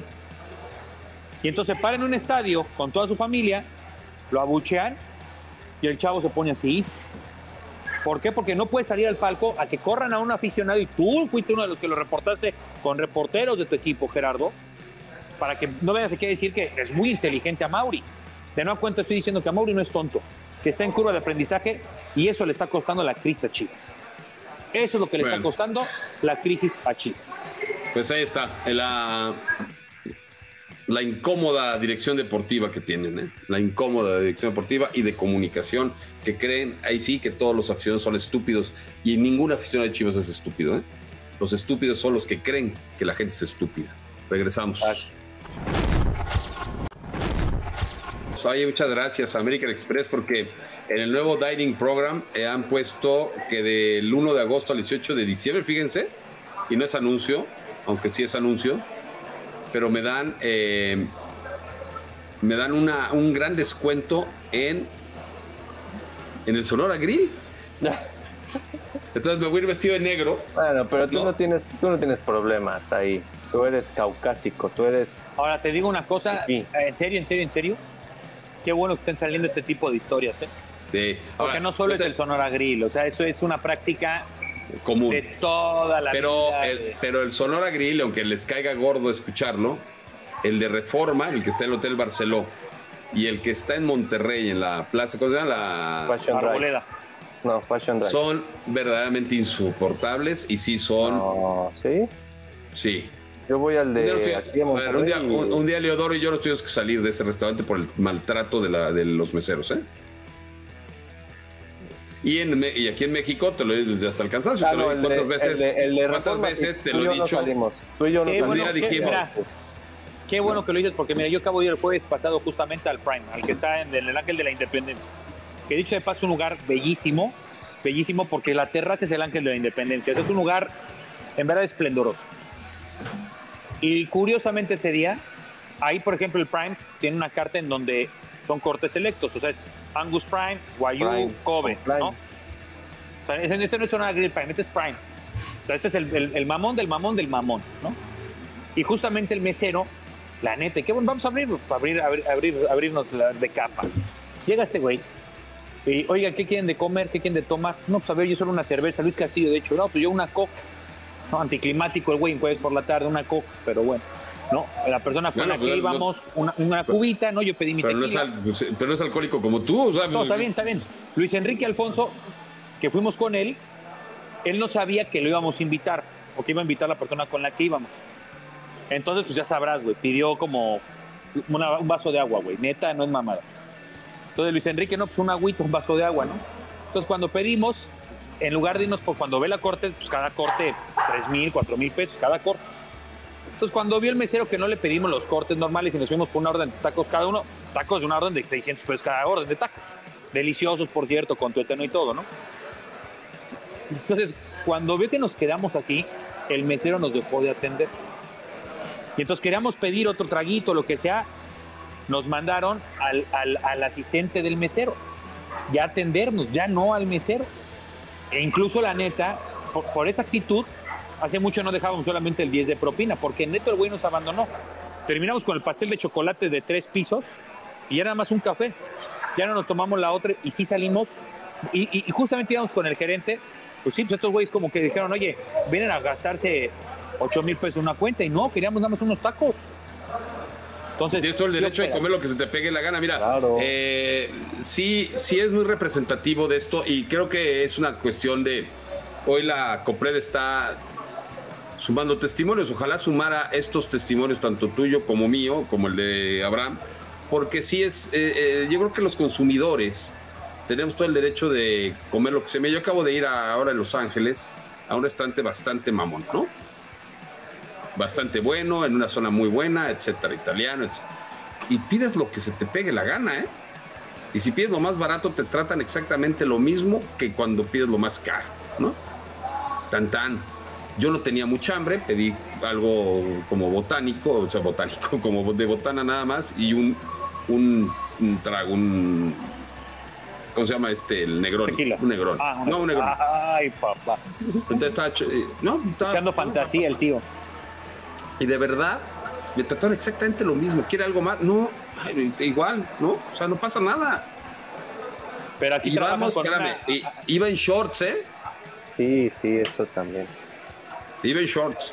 Y entonces para en un estadio con toda su familia, lo abuchean y el chavo se pone así. ¿Por qué? Porque no puede salir al palco a que corran a un aficionado y tú fuiste uno de los que lo reportaste con reporteros de tu equipo, Gerardo, para que no vengas aquí a decir que es muy inteligente Amaury. De nueva cuenta estoy diciendo que Amaury no es tonto, que está en curva de aprendizaje y eso le está costando la crisis a Chivas. Eso es lo que le bueno. está costando la crisis a Chivas. Pues ahí está, la, la incómoda dirección deportiva que tienen, ¿eh? La incómoda dirección deportiva y de comunicación que creen, ahí sí, que todos los aficionados son estúpidos y ningún aficionado de Chivas es estúpido, ¿eh? Los estúpidos son los que creen que la gente es estúpida. Regresamos. Oye, muchas gracias a American Express porque en el nuevo Dining Program eh, han puesto que del uno de agosto al dieciocho de diciembre, fíjense, y no es anuncio, aunque sí es anuncio, pero me dan eh, me dan una, un gran descuento en en el Sonora Grill. Entonces me voy a ir vestido de negro. Bueno, pero tú no, no tienes, tú no tienes problemas ahí. Tú eres caucásico, tú eres... Ahora te digo una cosa, sí. en serio, en serio, en serio. Qué bueno que estén saliendo este tipo de historias, ¿eh? Sí. Porque Ahora, no solo te... es el Sonora Grill, o sea, eso es una práctica común de toda la pero vida. El, de... pero el Sonora Grill, aunque les caiga gordo escucharlo, el de Reforma, el que está en el Hotel Barceló, y el que está en Monterrey, en la plaza, ¿cómo se llama? La Fashion Arboleda. No, Fashion Drive. Son verdaderamente insoportables y sí son... No, ¿sí? Sí. Yo voy al de... Un día, aquí en un, día, y... un, un día Leodoro y yo nos tuvimos que salir de ese restaurante por el maltrato de, la, de los meseros, ¿eh? Y, en, y aquí en México te lo he dicho hasta el cansancio. Ah, te lo no, he el ¿Cuántas de, veces, el de, el de ¿cuántas Reforma, veces te tú lo y yo he no dicho? salimos. Tú y yo no Qué salimos. bueno, día qué, dijimos. mira, qué bueno que lo dices, porque mira, yo acabo de ir el jueves pasado justamente al Prime, al que está en el Ángel de la Independencia. Que dicho de paso, un lugar bellísimo, bellísimo, porque la terraza es el Ángel de la Independencia. Es un lugar en verdad esplendoroso. Y curiosamente ese día, ahí por ejemplo el Prime tiene una carta en donde son cortes selectos, o sea, es Angus Prime, Wagyu, Prime, Kobe, Prime. ¿no? O sea, este no es una Grill Prime, este es Prime. O sea, este es el, el, el mamón del mamón del mamón, ¿no? Y justamente el mesero, la neta, qué bueno, vamos a abrir, abrir, abrir, abrir abrirnos la, de capa. Llega este güey y, oiga, ¿qué quieren de comer? ¿Qué quieren de tomar? No, pues a ver, yo solo una cerveza, Luis Castillo, de hecho, no, pues yo una coca. No, anticlimático el güey, un jueves por la tarde, una coca, pero bueno, ¿no? La persona con Bueno, la que pero no- íbamos, una, una cubita, ¿no? Yo pedí mi Pero no, tequila. es al- pues, pero no es alcohólico como tú, o sea, No, está bien, está bien. Luis Enrique Alfonso, que fuimos con él, él no sabía que lo íbamos a invitar, o que iba a invitar a la persona con la que íbamos. Entonces, pues ya sabrás, güey, pidió como una- un vaso de agua, güey, neta, no es mamada. Entonces Luis Enrique, no, pues un agüito, un vaso de agua, ¿no? Entonces cuando pedimos, en lugar de irnos por cuando ve la corte, pues cada corte, tres mil, cuatro mil pesos, cada corte. Entonces cuando vio el mesero que no le pedimos los cortes normales y nos fuimos por una orden de tacos cada uno, tacos de una orden de seiscientos pesos cada orden de tacos. Deliciosos, por cierto, con tuétano y todo, ¿no? Entonces, cuando vio que nos quedamos así, el mesero nos dejó de atender. Y entonces queríamos pedir otro traguito, lo que sea, nos mandaron al, al, al asistente del mesero, ya a atendernos, ya no al mesero. E incluso la neta, por, por esa actitud, hace mucho no dejábamos solamente el diez de propina, porque neto el güey nos abandonó. Terminamos con el pastel de chocolate de tres pisos y ya nada más un café. Ya no nos tomamos la otra y sí salimos. Y, y, y justamente íbamos con el gerente. Pues sí, pues estos güeyes como que dijeron, oye, vienen a gastarse ocho mil pesos en una cuenta. Y no, queríamos nada más unos tacos. Entonces, tienes todo el sí, derecho de opera. comer lo que se te pegue la gana. Mira, Claro. eh, sí, sí es muy representativo de esto y creo que es una cuestión de... Hoy la COPRED está sumando testimonios. Ojalá sumara estos testimonios, tanto tuyo como mío, como el de Abraham, porque sí es... Eh, eh, yo creo que los consumidores tenemos todo el derecho de comer lo que se me... Yo acabo de ir a, ahora en Los Ángeles a un restaurante bastante mamón, ¿no? Bastante bueno, en una zona muy buena, etcétera, italiano, etcétera. Y pides lo que se te pegue la gana, ¿eh? Y si pides lo más barato, te tratan exactamente lo mismo que cuando pides lo más caro, ¿no? Tan tan. Yo no tenía mucha hambre, pedí algo como botánico, o sea, botánico, como de botana nada más, y un, un, un trago, un... ¿Cómo se llama este? El Negroni. Tequila. Un Negroni. Ah, no, un Negroni. Ay, papá. Entonces estaba... ch- eh, No, estaba... Echando fantasía el tío. Y de verdad, me trataron exactamente lo mismo. ¿Quiere algo más? No, ay, igual, ¿no? O sea, no pasa nada. Pero aquí Y vamos, trabajan con espérame, una- i- iba en shorts, ¿eh? Sí, sí, eso también. Iba en shorts.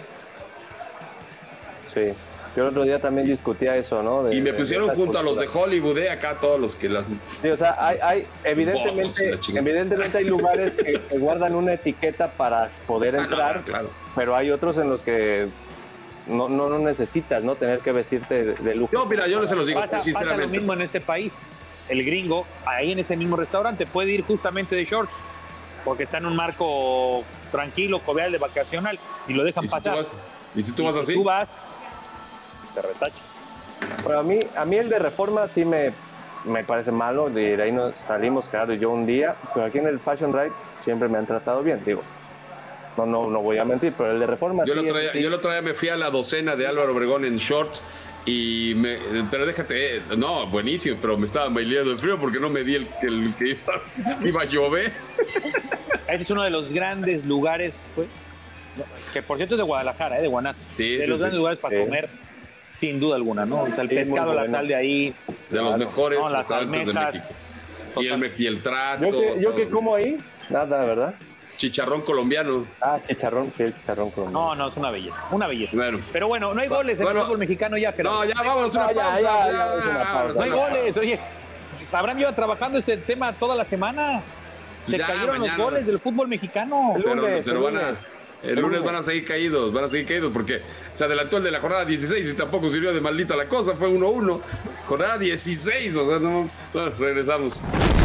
Sí. Yo el otro día también discutía eso, ¿no? De- Y me de- pusieron de esa junto a los de cultura. Hollywood, ¿eh? Acá todos los que las... Sí, o sea, hay, hay botox y evidentemente, la chingada. evidentemente hay lugares que, que guardan una etiqueta para poder Ah, no, entrar, claro. pero hay otros en los que no, no, no necesitas, ¿no? Tener que vestirte de, de lujo. No, mira, yo no se los digo, Pasa, sinceramente. pasa lo mismo en este país. El gringo, ahí en ese mismo restaurante, puede ir justamente de shorts, porque está en un marco tranquilo, jovial, de vacacional, y lo dejan ¿Y si pasar. tú vas, ¿Y si tú vas Y así? Si tú vas, te retacha. Pero a mí, a mí el de Reforma sí me, me parece malo. De ahí nos salimos, claro, yo un día. Pero aquí en el Fashion Drive siempre me han tratado bien, digo. No, no, no voy a mentir, pero el de Reforma Yo sí. el otro día, sí. yo el otro día me fui a la docena de Álvaro Obregón en shorts y me, pero déjate, no, buenísimo, pero me estaba bailando de frío porque no me di el, el que iba, iba a llover. Ese es uno de los grandes lugares, pues, que por cierto es de Guadalajara, ¿eh? De Guanatos. Sí, de sí, los sí. grandes lugares para Sí. comer, sin duda alguna, ¿no? O sea, el Sí, pescado, muy la bueno. sal de ahí. De los Claro. mejores No, las restaurantes de almejas. México. Y el, y el trato. Yo que, yo todo. que como ahí, nada, ¿verdad? Chicharrón colombiano. Ah, chicharrón, sí, el chicharrón colombiano. No, no, es una belleza, una belleza. Bueno. Pero bueno, no hay goles en Bueno. el fútbol mexicano ya, pero No, ya vámonos a una No, ya, pausa. ya, ya, vamos a una pausa. no hay goles. Oye, Abraham lleva trabajando este tema toda la semana. Se Ya, cayeron mañana. los goles del fútbol mexicano. El Pero, lunes, pero el van a, lunes. el El lunes lunes. van a seguir caídos, van a seguir caídos porque se adelantó el de la jornada dieciséis y tampoco sirvió de maldita la cosa, fue uno uno. Jornada dieciséis, o sea, no. Bueno, regresamos.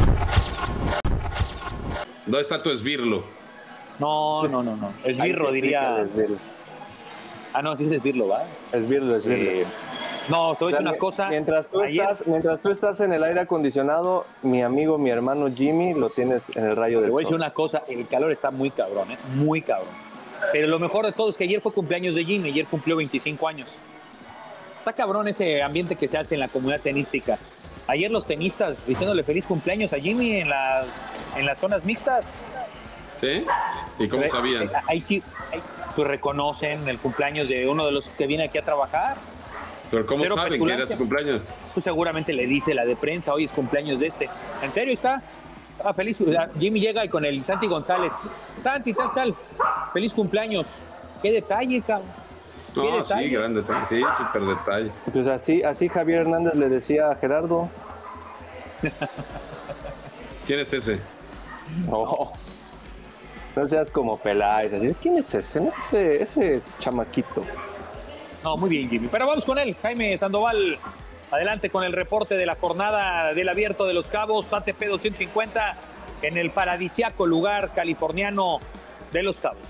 ¿Dónde está tu esbirlo? No, no, no, no. Esbirro Ahí se diría. aplica el esbirro. Ah, no, sí es esbirlo, ¿va? Esbirro, esbirro. Eh, no, te voy a decir una cosa. Mientras tú, Ayer- estás, mientras tú estás en el aire acondicionado, mi amigo, mi hermano Jimmy, lo tienes en el rayo Te del voy a decir sol. una cosa, el calor está muy cabrón, ¿eh? Muy cabrón. Pero lo mejor de todo es que ayer fue cumpleaños de Jimmy, ayer cumplió veinticinco años. Está cabrón ese ambiente que se hace en la comunidad tenística. Ayer los tenistas diciéndole feliz cumpleaños a Jimmy en las, en las zonas mixtas. ¿Sí? ¿Y cómo Ahí- sabían? Ahí sí, ahí, pues reconocen el cumpleaños de uno de los que viene aquí a trabajar. ¿Pero cómo cero saben que era petulancia. su cumpleaños? Pues seguramente le dice la de prensa, hoy es cumpleaños de este. ¿En serio está? Ah, feliz. O sea, Jimmy llega y con el Santi González. Santi, tal, tal. Feliz cumpleaños. Qué detalle, cabrón. Qué No, detalle. sí, gran detalle, sí, súper detalle. Pues así, así Javier Hernández le decía a Gerardo. ¿Quién es ese? No, no seas como Peláez. Así, ¿quién es ese? No, ese, ese chamaquito. No, muy bien, Jimmy. Pero vamos con él, Jaime Sandoval. Adelante con el reporte de la jornada del Abierto de los Cabos, A T P doscientos cincuenta, en el paradisiaco lugar californiano de Los Cabos.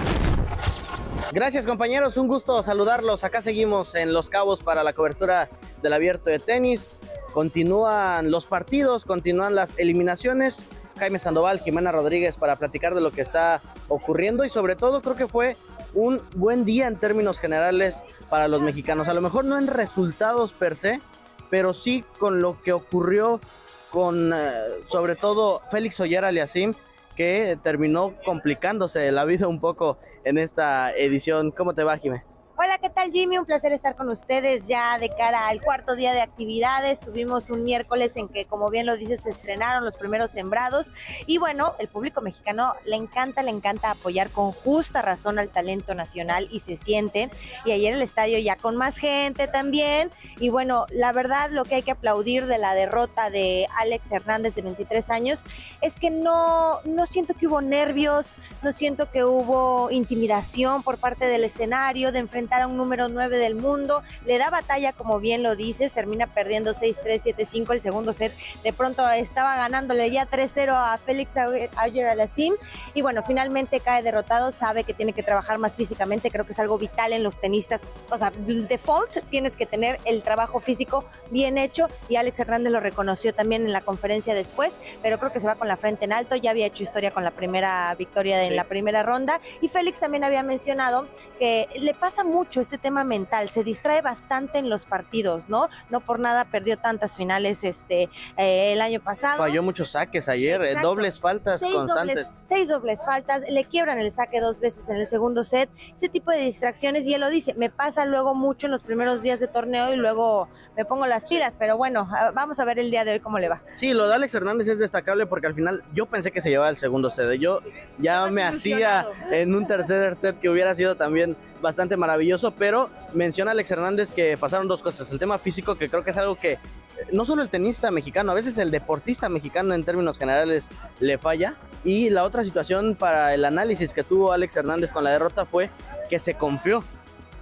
Gracias, compañeros, un gusto saludarlos. Acá seguimos en Los Cabos para la cobertura del Abierto de tenis. Continúan los partidos, continúan las eliminaciones. Jaime Sandoval, Jimena Rodríguez para platicar de lo que está ocurriendo y sobre todo creo que fue un buen día en términos generales para los mexicanos. A lo mejor no en resultados per se, pero sí con lo que ocurrió con eh, sobre todo Félix Auger-Aliassime, que terminó complicándose la vida un poco en esta edición. ¿Cómo te va, Jimé? Hola, ¿qué tal, Jimmy? Un placer estar con ustedes ya de cara al cuarto día de actividades. Tuvimos un miércoles en que, como bien lo dices, se estrenaron los primeros sembrados. Y bueno, el público mexicano le encanta, le encanta apoyar con justa razón al talento nacional y se siente. Y ayer el estadio ya con más gente también. Y bueno, la verdad, lo que hay que aplaudir de la derrota de Alex Hernández, de veintitrés años, es que no, no siento que hubo nervios, no siento que hubo intimidación por parte del escenario, de enfrentar a un número nueve del mundo. Le da batalla, como bien lo dices, termina perdiendo seis tres, siete cinco el segundo set. De pronto estaba ganándole ya tres cero a Félix Auger-Aliassime y bueno, finalmente cae derrotado. Sabe que tiene que trabajar más físicamente, creo que es algo vital en los tenistas. O sea, default tienes que tener el trabajo físico bien hecho y Alex Hernández lo reconoció también en la conferencia después, pero creo que se va con la frente en alto. Ya había hecho historia con la primera victoria de, sí. en la primera ronda, y Félix también había mencionado que le pasa mucho este tema mental, se distrae bastante en los partidos, ¿no? No por nada perdió tantas finales este eh, el año pasado. Falló muchos saques ayer, eh, dobles faltas seis constantes. Dobles, seis dobles faltas, le quiebran el saque dos veces en el segundo set, ese tipo de distracciones, y él lo dice, me pasa luego mucho en los primeros días de torneo y luego me pongo las pilas, pero bueno, vamos a ver el día de hoy cómo le va. Sí, lo de Alex Hernández es destacable porque al final yo pensé que se llevaba el segundo set, yo ya me hacía en un tercer set que hubiera sido también bastante maravilloso, pero menciona Alex Hernández que pasaron dos cosas, el tema físico, que creo que es algo que no solo el tenista mexicano, a veces el deportista mexicano en términos generales le falla, y la otra situación para el análisis que tuvo Alex Hernández con la derrota fue que se confió.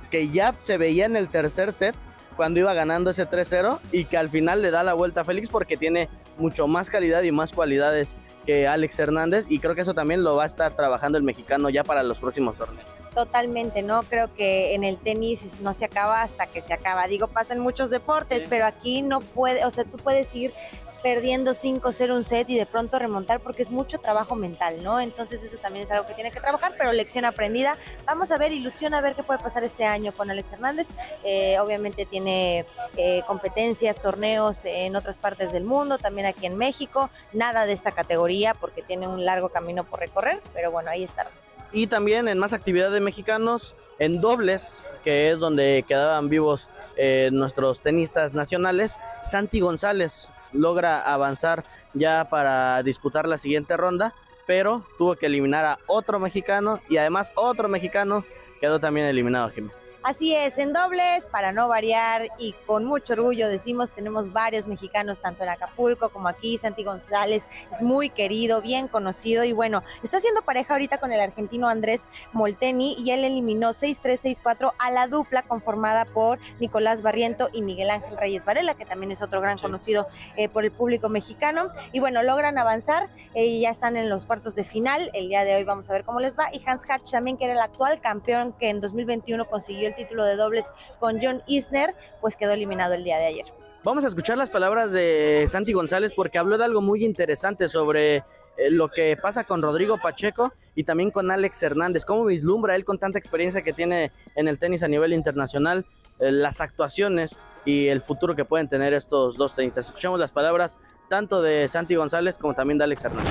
que ya se veía en el tercer set cuando iba ganando ese tres cero y que al final le da la vuelta a Félix porque tiene mucho más calidad y más cualidades que Alex Hernández, y creo que eso también lo va a estar trabajando el mexicano ya para los próximos torneos. Totalmente, ¿no? Creo que en el tenis no se acaba hasta que se acaba. Digo, pasa en muchos deportes, sí, pero aquí no puede, o sea, tú puedes ir perdiendo cinco cero un set y de pronto remontar porque es mucho trabajo mental, ¿no? Entonces eso también es algo que tiene que trabajar, pero lección aprendida. Vamos a ver, ilusión a ver qué puede pasar este año con Alex Hernández. Eh, obviamente tiene eh, competencias, torneos en otras partes del mundo, también aquí en México. Nada de esta categoría porque tiene un largo camino por recorrer, pero bueno, ahí estará. Y también en más actividad de mexicanos, en dobles, que es donde quedaban vivos eh, nuestros tenistas nacionales, Santi González logra avanzar ya para disputar la siguiente ronda, pero tuvo que eliminar a otro mexicano y además otro mexicano quedó también eliminado, Jimmy. Así es, en dobles, para no variar y con mucho orgullo decimos, tenemos varios mexicanos tanto en Acapulco como aquí. Santi González es muy querido, bien conocido y bueno, está haciendo pareja ahorita con el argentino Andrés Molteni y él eliminó seis tres, seis cuatro a la dupla conformada por Nicolás Barriento y Miguel Ángel Reyes Varela, que también es otro gran conocido eh, por el público mexicano. Y bueno, logran avanzar eh, y ya están en los cuartos de final. El día de hoy vamos a ver cómo les va. Y Hans Hatch también, que era el actual campeón que en dos mil veintiuno consiguió el título de dobles con John Isner, pues quedó eliminado el día de ayer. Vamos a escuchar las palabras de Santi González porque habló de algo muy interesante sobre eh, lo que pasa con Rodrigo Pacheco y también con Alex Hernández. ¿Cómo vislumbra él con tanta experiencia que tiene en el tenis a nivel internacional, eh, las actuaciones y el futuro que pueden tener estos dos tenistas? Escuchamos las palabras tanto de Santi González como también de Alex Hernández.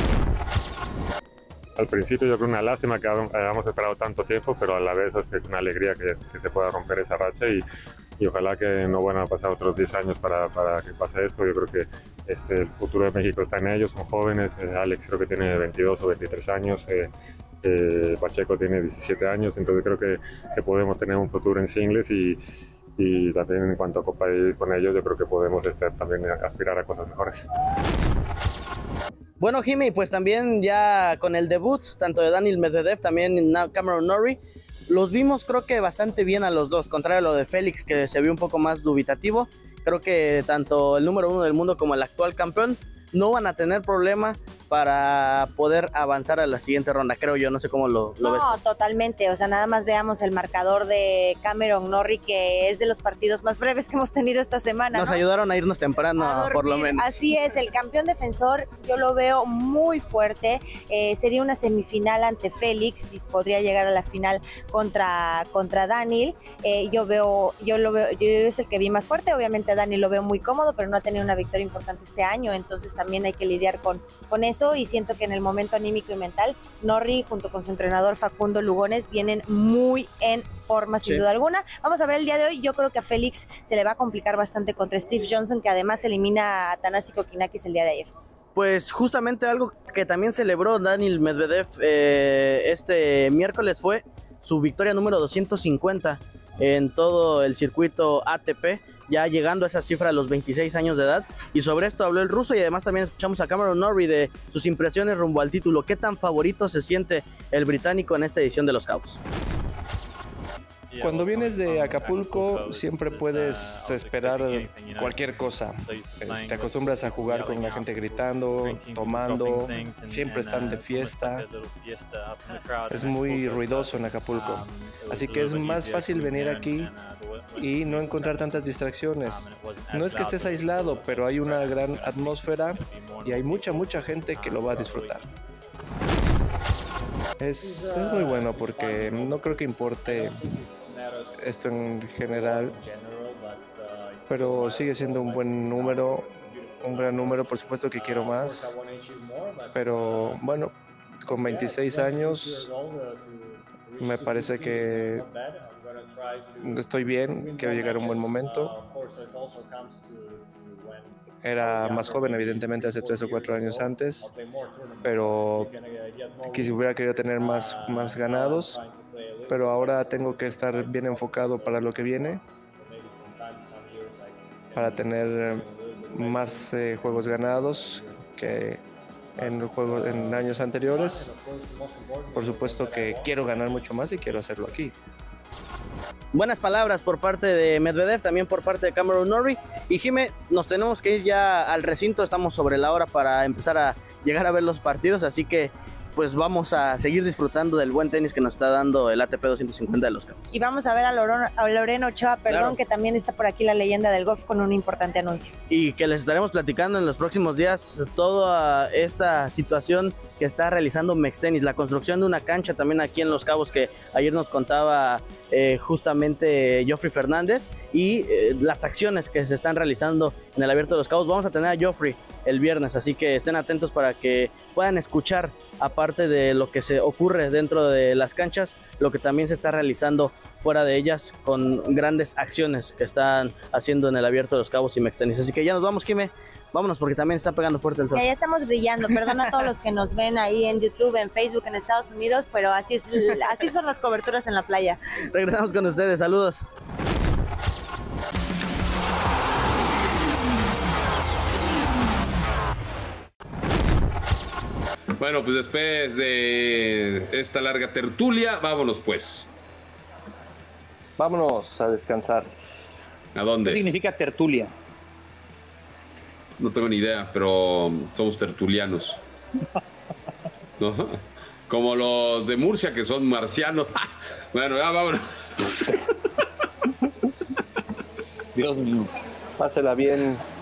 Al principio yo creo una lástima que hayamos esperado tanto tiempo, pero a la vez es una alegría que, que se pueda romper esa racha y, y ojalá que no van a pasar otros diez años para, para que pase esto. Yo creo que este, el futuro de México está en ellos, son jóvenes. eh, Alex creo que tiene veintidós o veintitrés años, eh, eh, Pacheco tiene diecisiete años, entonces creo que, que podemos tener un futuro en singles y, y también en cuanto a Copa Davis con ellos yo creo que podemos este, también aspirar a cosas mejores. Bueno, Jimmy, pues también ya con el debut, tanto de Daniil Medvedev, también Cameron Norrie, los vimos creo que bastante bien a los dos, contrario a lo de Félix, que se vio un poco más dubitativo. Creo que tanto el número uno del mundo como el actual campeón no van a tener problema para poder avanzar a la siguiente ronda, creo yo, no sé cómo lo, lo no, ves. No, totalmente, o sea, nada más veamos el marcador de Cameron Norrie, que es de los partidos más breves que hemos tenido esta semana. Nos ¿no? ayudaron a irnos temprano, a por lo menos. Así es, el campeón defensor yo lo veo muy fuerte, eh, sería una semifinal ante Félix, y podría llegar a la final contra, contra Daniil. eh, yo veo, yo lo veo, yo es el que vi más fuerte, obviamente a Daniil lo veo muy cómodo, pero no ha tenido una victoria importante este año, entonces también hay que lidiar con, con eso, y siento que en el momento anímico y mental, Norrie junto con su entrenador Facundo Lugones vienen muy en forma sin sí. duda alguna. Vamos a ver el día de hoy, yo creo que a Félix se le va a complicar bastante contra Steve Johnson, que además elimina a Thanasi Kokkinakis el día de ayer. Pues justamente algo que también celebró Daniil Medvedev eh, este miércoles fue su victoria número doscientos cincuenta en todo el circuito A T P, ya llegando a esa cifra a los veintiséis años de edad, y sobre esto habló el ruso, y además también escuchamos a Cameron Norrie de sus impresiones rumbo al título. ¿Qué tan favorito se siente el británico en esta edición de los Cabos? Cuando vienes de Acapulco siempre puedes esperar cualquier cosa. Te acostumbras a jugar con la gente gritando, tomando, siempre están de fiesta. Es muy ruidoso en Acapulco. Así que es más fácil venir aquí y no encontrar tantas distracciones. No es que estés aislado, pero hay una gran atmósfera y hay mucha, mucha gente que lo va a disfrutar. Es, es muy bueno porque no creo que importe esto en general, pero sigue siendo un buen número, un gran número. Por supuesto que quiero más, pero bueno, con veintiséis años me parece que estoy bien, quiero llegar a un buen momento. Era más joven, evidentemente, hace tres o cuatro años antes, pero quizá hubiera querido tener más, más ganados, pero ahora tengo que estar bien enfocado para lo que viene, para tener más eh, juegos ganados que en, juegos, en años anteriores. Por supuesto que quiero ganar mucho más y quiero hacerlo aquí. buenas palabras por parte de Medvedev, también por parte de Cameron Norrie. Y Jime, nos tenemos que ir ya al recinto, estamos sobre la hora para empezar a llegar a ver los partidos, así que pues vamos a seguir disfrutando del buen tenis que nos está dando el A T P doscientos cincuenta de Los Cabos. Y vamos a ver a, Loreno, a Loreno Ochoa, perdón, claro, que también está por aquí la leyenda del golf con un importante anuncio. Y que les estaremos platicando en los próximos días toda esta situación que está realizando Mextenis, la construcción de una cancha también aquí en Los Cabos que ayer nos contaba eh, justamente Joffrey Fernández, y eh, las acciones que se están realizando en el Abierto de Los Cabos. Vamos a tener a Joffrey el viernes, así que estén atentos para que puedan escuchar, aparte de lo que se ocurre dentro de las canchas, lo que también se está realizando fuera de ellas con grandes acciones que están haciendo en el Abierto de Los Cabos y Mextenis. Así que ya nos vamos, Jime, vámonos porque también está pegando fuerte el sol. Ya, ya estamos brillando, perdón a todos los que nos ven ahí en YouTube, en Facebook, en Estados Unidos, pero así es, así son las coberturas en la playa. Regresamos con ustedes, saludos. Bueno, pues después de esta larga tertulia, vámonos pues. Vámonos a descansar. ¿A dónde? ¿Qué significa tertulia? No tengo ni idea, pero somos tertulianos. ¿No? Como los de Murcia, que son marcianos. Bueno, ya vámonos. Dios mío. Pásela bien.